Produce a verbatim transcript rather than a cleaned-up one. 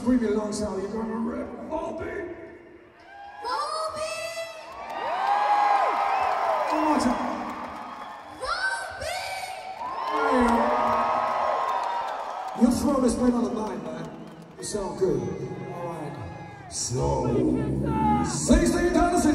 screaming lungs out. You're gonna rip Volbeat. Volbeat! One more time. Volbeat! There you go. You throw this bit on the line, man. You sound good. All right. So, sixteen dollars.